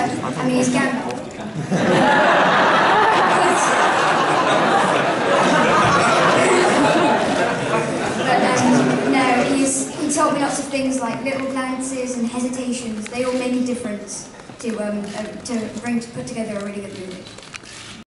I mean, he's Gandalf. But no, he told me lots of things like little glances and hesitations. They all make a difference to put together a really good movie.